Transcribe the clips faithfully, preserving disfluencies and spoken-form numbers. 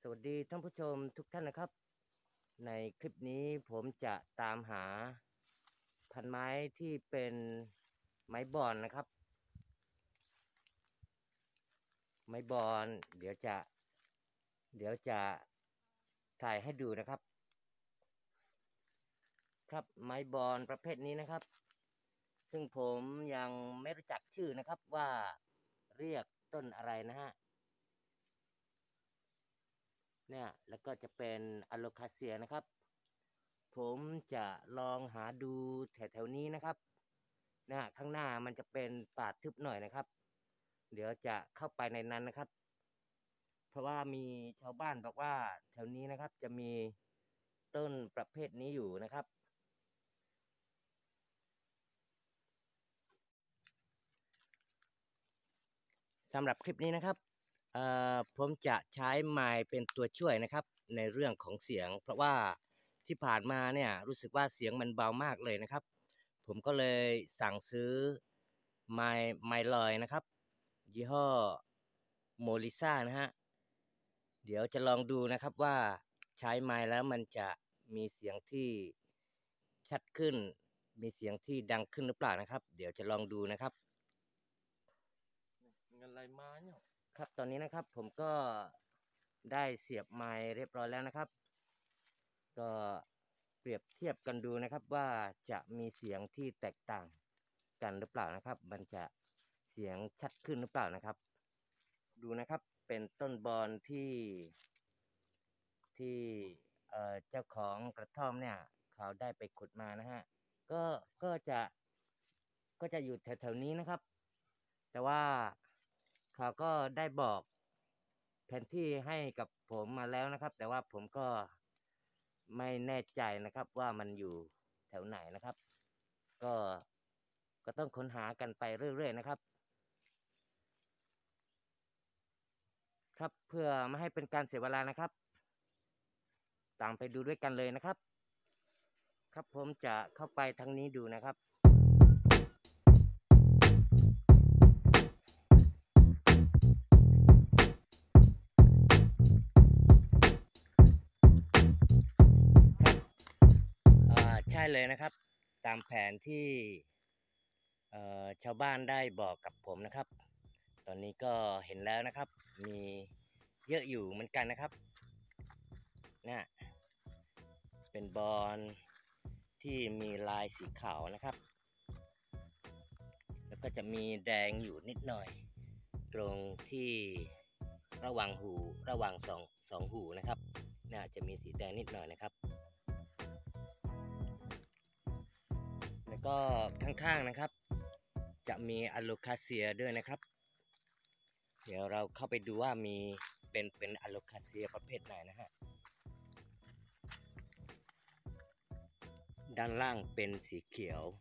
วัสดีท่านผู้ชมทุกท่านนะครับ ในคลิปนี้ผมจะตามหาพันไม้ที่เป็นไม้บอนนะครับ ไม้บอนเดี๋ยวจะเดี๋ยวจะถ่ายให้ดูนะครับ ครับไม้บอนประเภทนี้นะครับ ซึ่งผมยังไม่รู้จักชื่อนะครับว่าเรียกต้นอะไรนะฮะเนี่ยแล้วก็จะเป็นอะโลคาเซียนะครับ ผมจะลองหาดูแถวๆนี้นะครับนะข้างหน้ามันจะเป็นป่าทึบหน่อยนะครับ เดี๋ยวจะเข้าไปในนั้นนะครับ เพราะว่ามีชาวบ้านบอกว่าแถวนี้นะครับจะมีต้นประเภทนี้อยู่นะครับสำหรับคลิปนี้นะครับผมจะใช้ไมค์เป็นตัวช่วยนะครับในเรื่องของเสียงเพราะว่าที่ผ่านมาเนี่ยรู้สึกว่าเสียงมันเบามากเลยนะครับผมก็เลยสั่งซื้อไมค์ไมค์ลอยนะครับยี่ห้อโมลิซ่านะฮะเดี๋ยวจะลองดูนะครับว่าใช้ไมค์แล้วมันจะมีเสียงที่ชัดขึ้นมีเสียงที่ดังขึ้นหรือเปล่านะครับเดี๋ยวจะลองดูนะครับอะไรมาเนี่ยครับตอนนี้นะครับผมก็ได้เสียบไมค์เรียบร้อยแล้วนะครับก็เปรียบเทียบกันดูนะครับว่าจะมีเสียงที่แตกต่างกันหรือเปล่านะครับมันจะเสียงชัดขึ้นหรือเปล่านะครับดูนะครับเป็นต้นบอนที่ที่เอ่อเจ้าของกระท่อมเนี่ยเขาได้ไปขุดมานะฮะก็ก็จะก็จะอยู่แถวๆนี้นะครับแต่ว่าเขาก็ได้บอกแผนที่ให้กับผมมาแล้วนะครับแต่ว่าผมก็ไม่แน่ใจนะครับว่ามันอยู่แถวไหนนะครับก็ก็ต้องค้นหากันไปเรื่อยๆนะครับครับเพื่อไม่ให้เป็นการเสียเวลานะครับตามไปดูด้วยกันเลยนะครับครับผมจะเข้าไปทางนี้ดูนะครับใช่เลยนะครับตามแผนที่ชาวบ้านได้บอกกับผมนะครับตอนนี้ก็เห็นแล้วนะครับมีเยอะอยู่เหมือนกันนะครับนะเป็นบอนที่มีลายสีขาวนะครับแล้วก็จะมีแดงอยู่นิดหน่อยตรงที่ระหว่างหูระหว่างสองสองหูนะครับน่าจะมีสีแดงนิดหน่อยนะครับแล้วก็ข้างๆนะครับจะมีอะโลคาเซียด้วยนะครับเดี๋ยวเราเข้าไปดูว่ามีเป็นเป็นอะโลคาเซียประเภทไหนนะฮะด้านล่างเป็นสีเขียว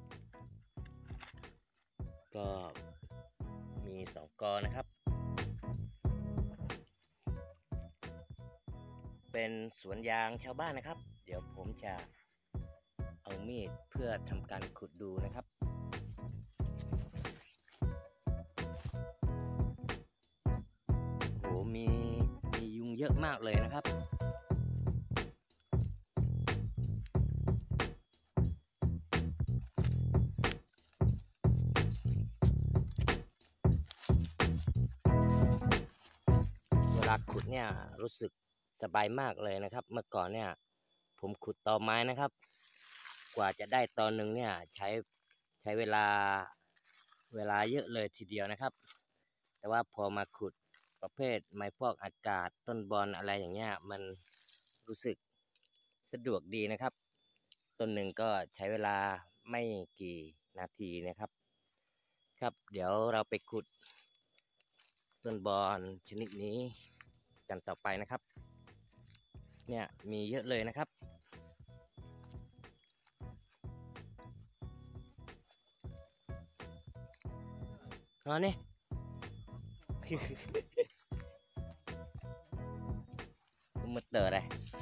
ก็มีสองกอนะครับเป็นสวนยางชาวบ้านนะครับเดี๋ยวผมจะเอามีดเพื่อทำการขุดดูนะครับโหมีมียุงเยอะมากเลยนะครับเวลาขุดเนี่ยรู้สึกสบายมากเลยนะครับเมื่อก่อนเนี่ยผมขุดตอไม้นะครับกว่าจะได้ตอนหนึ่งเนี่ยใช้ใช้เวลาเวลาเยอะเลยทีเดียวนะครับแต่ว่าพอมาขุดประเภทไม้ฟอกอากาศต้นบอนอะไรอย่างเงี้ยมันรู้สึกสะดวกดีนะครับต้นหนึ่งก็ใช้เวลาไม่กี่นาทีนะครับครับเดี๋ยวเราไปขุดต้นบอนชนิดนี้กันต่อไปนะครับเนี่ยมีเยอะเลยนะครับอ๋อนี่ มืดเตอเลย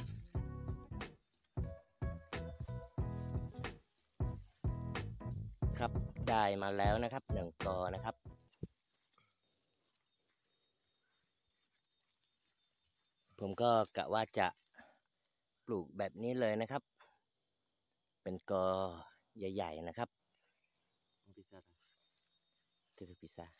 ครับได้มาแล้วนะครับหนึ่งกอนะครับผผมก็กะว่าจะปลูกแบบนี้เลยนะครับเป็นกอใหญ่ๆนะครับเทอพิซา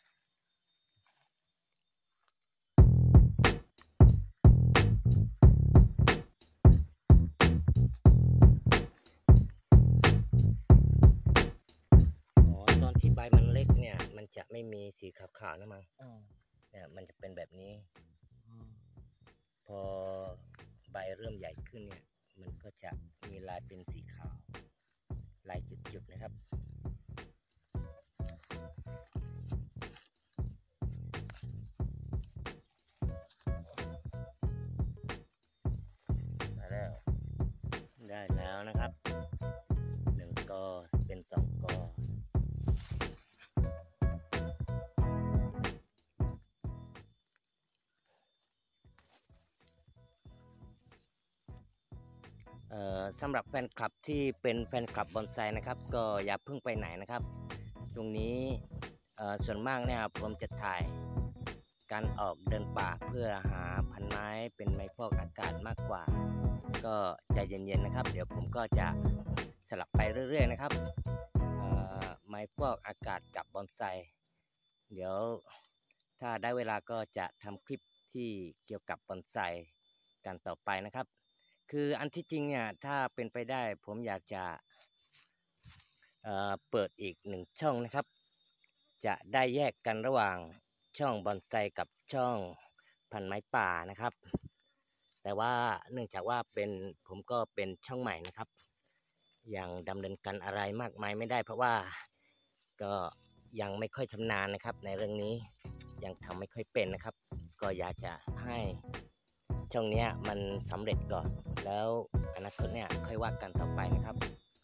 ตอนที่ใบมันเล็กเนี่ยมันจะไม่มีสีขาวๆนะมั้งเนี่ยมันจะเป็นแบบนี้พอใบเริ่มใหญ่ขึ้นเนี่ยมันก็จะมีลายเป็นสีขาวลายจุดๆนะครับมาแล้วได้แล้วนะครับหนึ่งกอเป็นสองกอสำหรับแฟนคลับที่เป็นแฟนคลับบอนไซนะครับก็อย่าเพิ่งไปไหนนะครับช่วงนี้ส่วนมากเนี่ยผมจะถ่ายการออกเดินป่าเพื่อหาพันไม้เป็นไม้ฟอกอากาศมากกว่าก็ใจเย็นๆนะครับเดี๋ยวผมก็จะสลับไปเรื่อยๆนะครับไม้ฟอกอากาศกับบอนไซเดี๋ยวถ้าได้เวลาก็จะทำคลิปที่เกี่ยวกับบอนไซกันต่อไปนะครับคืออันที่จริงเนี่ยถ้าเป็นไปได้ผมอยากจะ เอ่อ เปิดอีกหนึ่งช่องนะครับจะได้แยกกันระหว่างช่องบอนไซกับช่องพันไม้ป่านะครับแต่ว่าเนื่องจากว่าเป็นผมก็เป็นช่องใหม่นะครับยังดำเนินการอะไรมากมายไม่ได้เพราะว่าก็ยังไม่ค่อยชำนาญนะครับในเรื่องนี้ยังทำไม่ค่อยเป็นนะครับก็อยากจะให้ช่องนี้มันสำเร็จก่อนแล้วอนาคตเนี่ยค่อยว่ากันต่อไปนะครับ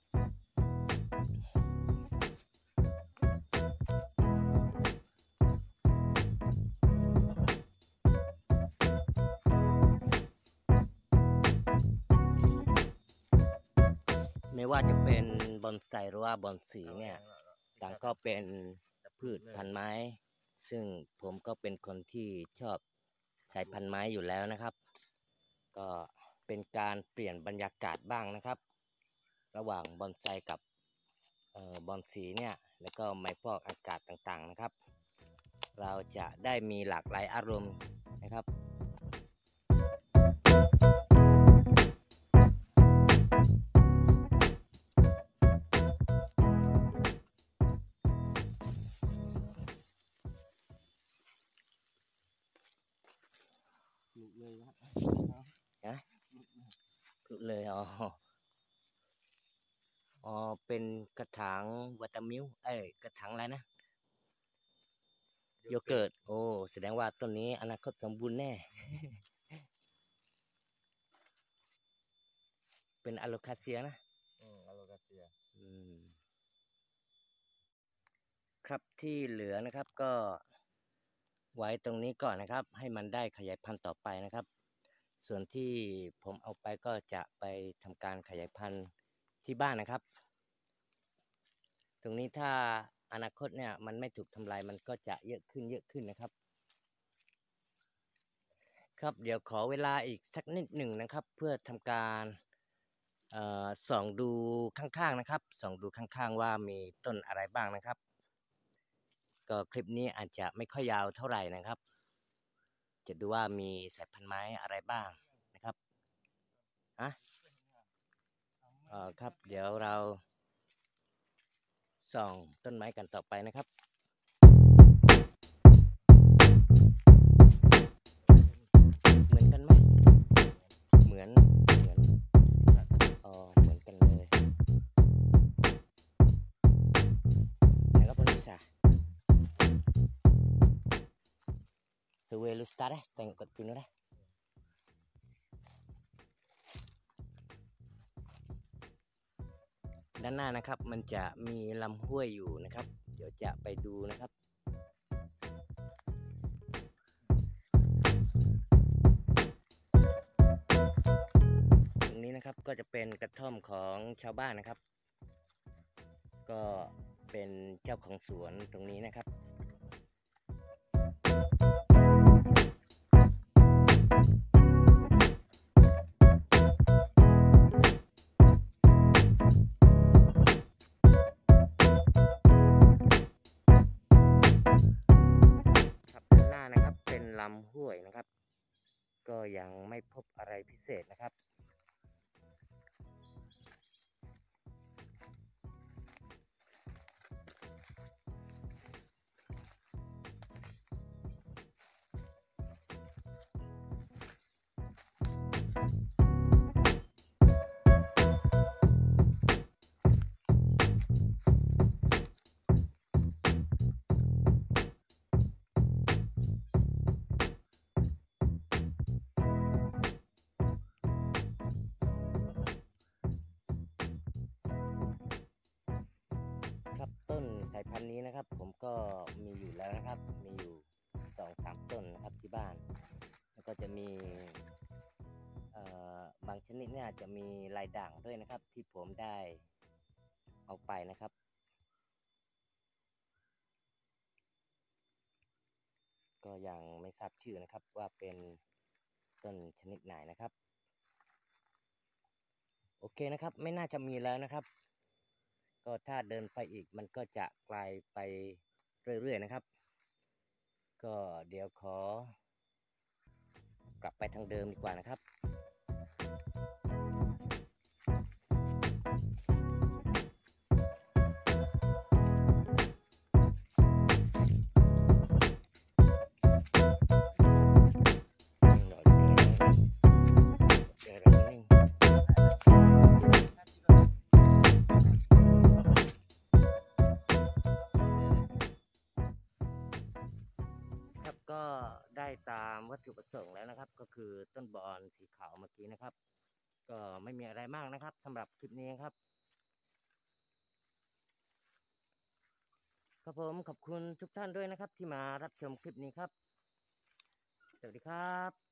ไม่ว่าจะเป็นบอนไซหรือว่าบอนสีเนี่ยต่างก็เป็นพืชพันธุ์ไม้ซึ่งผมก็เป็นคนที่ชอบสายพันธุ์ไม้อยู่แล้วนะครับก็เป็นการเปลี่ยนบรรยากาศบ้างนะครับระหว่างบอนไซกับบอนสีเนี่ยแล้วก็ไม้ฟอกอากาศต่างๆนะครับเราจะได้มีหลากหลายอารมณ์นะครับลุกเลยครับนะลุกเลยอ๋ออ๋อเป็นกระถางวัตามิลเอ้ยกระถางอะไรนะโยเกิร์ตโอ้แสดงว่าต้นนี้อนาคตสมบูรณ์แน่ เป็นอะโลคาเซียนะอืมอะโลคาเซียอืมครับที่เหลือนะครับก็ไว้ตรงนี้ก่อนนะครับให้มันได้ขยายพันธุ์ต่อไปนะครับส่วนที่ผมเอาไปก็จะไปทำการขยายพันธุ์ที่บ้านนะครับตรงนี้ถ้าอนาคตเนี่ยมันไม่ถูกทำลายมันก็จะเยอะขึ้นเยอะขึ้นนะครับครับเดี๋ยวขอเวลาอีกสักนิดหนึ่งนะครับเพื่อทำการส่องดูข้างๆนะครับส่องดูข้างๆว่ามีต้นอะไรบ้างนะครับก็คลิปนี้อาจจะไม่ค่อยยาวเท่าไหร่นะครับจะดูว่ามีสายพันธุ์ไม้อะไรบ้างนะครับฮะอ๋อครับเดี๋ยวเราส่องต้นไม้กันต่อไปนะครับเหมือนกันไหมเหมือนเหมือนอ๋อเหมือนกันเลยนะครับคุณลิซ่าSue lu start deh, tengok pinu deh. ด้านหน้านะครับมันจะมีลำห้วยอยู่นะครับเดี๋ยวจะไปดูนะครับตรงนี้นะครับก็จะเป็นกระท่อมของชาวบ้านนะครับก็เป็นเจ้าของสวนตรงนี้นะครับำห้วยนะครับก็ยังไม่พบอะไรพิเศษนะครับครับต้นสายพันธุ์นี้นะครับผมก็มีอยู่แล้วนะครับมีอยู่สองสามต้นนะครับที่บ้านแล้วก็จะมีเอ่อบางชนิดเนี่ยจะมีลายด่างด้วยนะครับที่ผมได้เอาไปนะครับก็ยังไม่ทราบชื่อนะครับว่าเป็นต้นชนิดไหนนะครับโอเคนะครับไม่น่าจะมีแล้วนะครับก็ถ้าเดินไปอีกมันก็จะไกลไปเรื่อยๆนะครับก็เดี๋ยวขอกลับไปทางเดิมดีกว่านะครับเดี๋ยวเรานิ่งครับก็ได้ตามวัตถุประสงค์แล้วนะครับก็คือต้นบอนสีขาวเมื่อกี้นะครับก็ไม่มีอะไรมากนะครับสำหรับคลิปนี้ครับครับผมขอบคุณทุกท่านด้วยนะครับที่มารับชมคลิปนี้ครับสวัสดีครับ